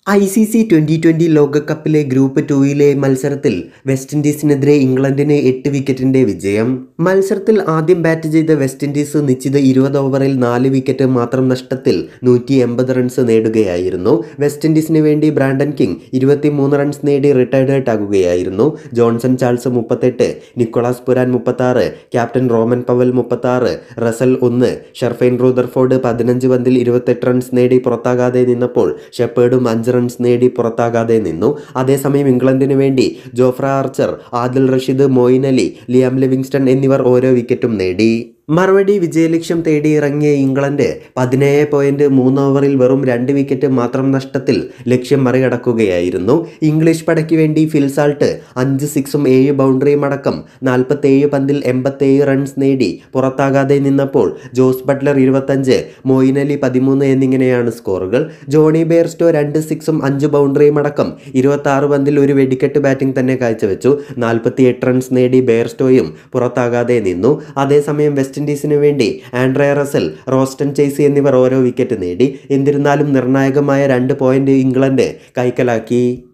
ICC 2020 ലോകകപ്പിലെ group 2-ലെ മത്സരത്തിൽ west ഇൻഡീസിനെതിരെ ഇംഗ്ലണ്ടിന് 8 വിക്കറ്റിന്റെ വിജയം. മത്സരത്തിൽ ആദ്യം ബാറ്റ് ചെയ്ത വെസ്റ്റ് ഇൻഡീസ് നിശ്ചിത 20 ഓവറിൽ 4 വിക്കറ്റ് മാത്രം നഷ്ടത്തിൽ 180 റൺസ് നേടുകയായിരുന്നു. വെസ്റ്റ് ഇൻഡീസിന് വേണ്ടി ബ്രാൻഡൻ കിങ് 23 റൺസ് നേടി റിട്ടയർഡ് ആകുകയായിരുന്നു. Johnson Charles 38, Nicholas Pooran 36, captain Rovman Powell 36, Russell 1, Sherfane Rutherford 15 പന്തിൽ 28 റൺസ് നേടി പുറത്താകാതെ നിന്നപ്പോൾ ഷെപ്പേർഡും 5 റൺസ് നേടി പുറത്താകാതെ നിന്നു. അതേസമയം ഇംഗ്ലണ്ടിന് വേണ്ടി Jofra Archer, Adil Rashid, Moeen Ali, Liam Livingstone എന്നിവർ ഓരോ വിക്കറ്റും നേടി. മറുപടി വിജയലക്ഷ്യം തേടി ഇറങ്ങിയ ഇംഗ്ലണ്ട് 17.3 ഓവറിൽ വെറും 2 വിക്കറ്റ് മാത്രം നഷ്ടത്തിൽ ലക്ഷ്യം മറികടക്കുകയായിരുന്നു. ഇംഗ്ലീഷ് പടയ്ക്ക് വേണ്ടി ഫിൽ സാൾട്ട് 5 സിക്സും 7 ബൗണ്ടറിയും അടക്കം 47 പന്തിൽ 87 റൺസ് നേടി പുറത്താകാതെ നിന്നപ്പോൾ ജോസ് ബട്ട്ലർ 25, മോയിൻ അലി 13 എന്നിങ്ങനെയാണ് സ്കോറുകൾ. ജോണി ബെയർസ്റ്റോ 2 സിക്സും 5 ബൗണ്ടറിയും അടക്കം 26 പന്തിൽ ഒരു വെടിക്കെട്ട് ബാറ്റിംഗ് തന്നെ കാഴ്ചവെച്ചു. 48 റൺസ് നേടി ബെയർസ്റ്റോയും പുറത്താകാതെ നിന്നു. അതേസമയം വെസ്റ്റ് ഇൻഡീസിനു വേണ്ടി ആൻഡ്രെ റസൽ, റോസ്റ്റൺ ചേസി എന്നിവർ ഓരോ വിക്കറ്റ് നേടി. എന്നിരുന്നാലും നിർണായകമായ 2 പോയിന്റ് ഇംഗ്ലണ്ട് കൈക്കലാക്കി.